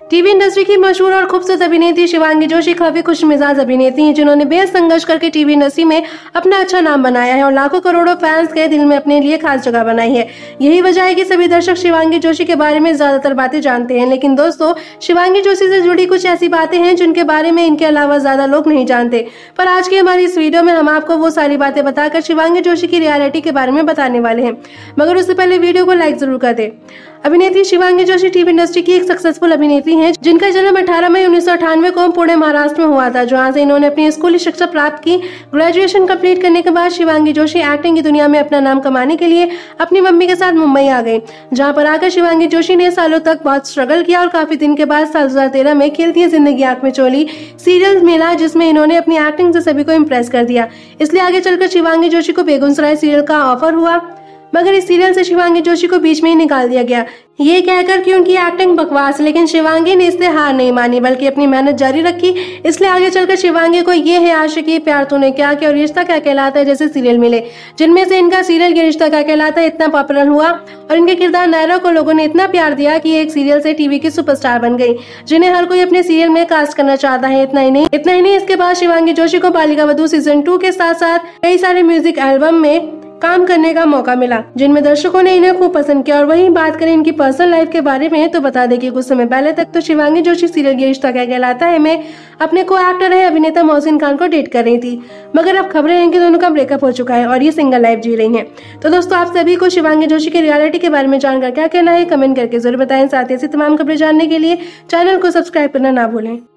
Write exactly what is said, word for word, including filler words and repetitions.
TV industry की मशहूर और खूबसूरत अभिनेत्री शिवांगी जोशी काफी खुश मिजाज अभिनेत्री हैं, जिन्होंने बेहद संघर्ष करके टीवी इंडस्ट्री में अपना अच्छा नाम बनाया है और लाखों करोड़ों फैंस के दिल में अपने लिए खास जगह बनाई है। यही वजह है कि सभी दर्शक शिवांगी जोशी के बारे में ज्यादातर बातें जानते हैं। लेकिन दोस्तों, शिवांगी जोशी से जुड़ी कुछ ऐसी बातें हैं जिनके बारे में इनके अलावा ज्यादा लोग नहीं जानते। पर आज की हमारी इस वीडियो में हम आपको वो सारी बातें बताकर शिवांगी जोशी की रियलिटी के बारे में बताने वाले हैं। मगर उससे पहले वीडियो को लाइक जरूर कर दे। अभिनेत्री शिवांगी जोशी टीवी इंडस्ट्री की एक सक्सेसफुल अभिनेत्री हैं, जिनका जन्म अठारह मई उन्नीस सौ अठानवे को पुणे महाराष्ट्र में हुआ था, जहां से इन्होंने अपनी स्कूली शिक्षा प्राप्त की। ग्रेजुएशन कंप्लीट करने के बाद शिवांगी जोशी एक्टिंग की दुनिया में अपना नाम कमाने के लिए अपनी मम्मी के साथ मुंबई आ गई, जहां पर आकर शिवांगी जोशी ने सालों तक बहुत स्ट्रगल किया और काफी दिन के बाद साल दो हजार तेरह में खिलती है जिंदगी आंख में चोली सीरियल मिला, जिसमें इन्होंने अपनी एक्टिंग से सभी को इम्प्रेस कर दिया। इसलिए आगे चलकर शिवांगी जोशी को बेगूसराय सीरियल का ऑफर हुआ, मगर इस सीरियल से शिवांगी जोशी को बीच में ही निकाल दिया गया, ये कहकर कि उनकी एक्टिंग बकवास। लेकिन शिवांगी ने इससे हार नहीं मानी, बल्कि अपनी मेहनत जारी रखी। इसलिए आगे चलकर शिवांगी को ये है आशिकी, प्यार तूने क्या किया और रिश्ता क्या कहलाता है जैसे सीरियल मिले, जिनमें से इनका सीरियल ये रिश्ता क्या कहलाता है इतना पॉपुलर हुआ और इनके किरदार नायरा को लोगों ने इतना प्यार दिया कि एक सीरियल से टीवी की सुपरस्टार बन गई, जिन्हें हर कोई अपने सीरियल में कास्ट करना चाहता है। इतना ही नहीं इतना ही नहीं इसके बाद शिवांगी जोशी को बालिका वधू सीजन टू के साथ साथ कई सारे म्यूजिक एल्बम में काम करने का मौका मिला, जिनमें दर्शकों ने इन्हें खूब पसंद किया। और वहीं बात करें इनकी पर्सनल लाइफ के बारे में, तो बता दें कि कुछ समय पहले तक तो शिवांगी जोशी सीरियल ये रिश्ता क्या कहलाता है में अपने को एक्टर है अभिनेता मोहसिन खान को डेट कर रही थी, मगर अब खबरें हैं कि दोनों का ब्रेकअप हो चुका है और ये सिंगल लाइफ जी रही हैं। तो दोस्तों, आप सभी को शिवांगी जोशी की रियलिटी के बारे में जानकर क्या कहना है कमेंट करके जरूर बताएं। साथ ही ऐसी तमाम खबरें जानने के लिए चैनल को सब्सक्राइब करना ना भूलें।